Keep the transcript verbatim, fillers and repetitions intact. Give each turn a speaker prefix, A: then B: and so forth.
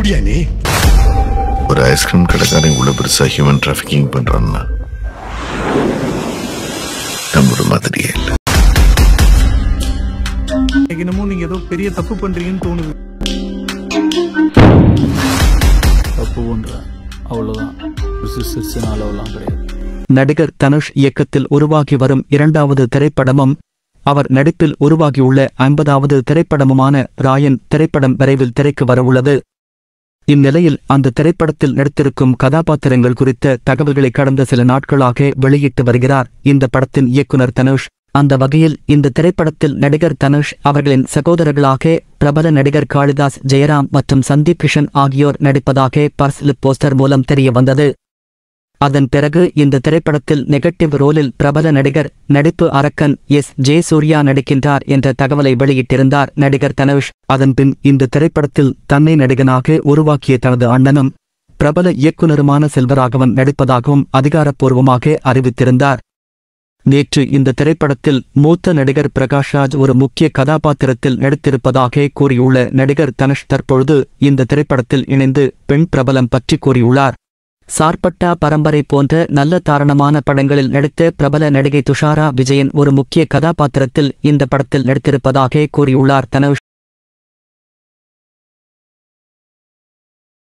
A: எப்படியா நீ ஒரு ஐஸ்கிரீம் கடைக்காரன் இவ்வளவு பெருசா ஹியூமன் டிராஃபிக்கிங் பண்றான்னா நம்மளோட மாதிரியே இல்லை.
B: என்னமோ நீங்க ஏதோ பெரிய தப்பு பண்றீங்கன்னு தோணுது. தப்பு பண்ற அவ்வளவுதான், அளவுலாம் கிடையாது.
C: நடிகர் தனுஷ் இயக்கத்தில் உருவாகி வரும் இரண்டாவது திரைப்படமும் அவர் நடிப்பில் உருவாகியுள்ள ஐம்பதாவது திரைப்படமுமான ராயன் திரைப்படம் விரைவில் திரைக்கு வரவுள்ளது. இந்நிலையில் அந்த திரைப்படத்தில் நடித்திருக்கும் கதாபாத்திரங்கள் குறித்த தகவல்களை கடந்த சில நாட்களாக வெளியிட்டு வருகிறார் இந்த படத்தின் இயக்குனர் தனுஷ். அந்த வகையில் இந்த திரைப்படத்தில் நடிகர் தனுஷ் அவர்களின் சகோதரர்களாக பிரபல நடிகர் காளிதாஸ் ஜெயராம் மற்றும் சந்தீப் கிஷன் ஆகியோர் நடிப்பதாக பர்ஸ்லிப் போஸ்டர் மூலம் தெரிய வந்தது. அதன் பிறகு இந்த திரைப்படத்தில் நெகட்டிவ் ரோலில் பிரபல நடிகர் நடிப்பு அரக்கன் எஸ் ஜே சூர்யா நடிக்கின்றார் என்ற தகவலை வெளியிட்டிருந்தார் நடிகர் தனுஷ். அதன்பின் இந்த திரைப்படத்தில் தன்னை நடிகனாக உருவாக்கிய தனது அண்ணனும் பிரபல இயக்குனருமான செல்வராகவன் நடிப்பதாகவும் அதிகாரப்பூர்வமாக அறிவித்திருந்தார். நேற்று இந்த திரைப்படத்தில் மூத்த நடிகர் பிரகாஷ்ராஜ் ஒரு முக்கிய கதாபாத்திரத்தில் நடித்திருப்பதாக கூறியுள்ள நடிகர் தனுஷ் தற்பொழுது இந்த திரைப்படத்தில் இணைந்து பெண் பிரபலம் பற்றி கூறியுள்ளார். சார்பட்டா பரம்பரை போன்ற நல்ல தாரணமான படங்களில் நடித்த பிரபல நடிகை துஷாரா விஜயன் ஒரு முக்கிய கதாபாத்திரத்தில் இந்த படத்தில் நடித்திருப்பதாக கூறியுள்ளார் தனுஷ்.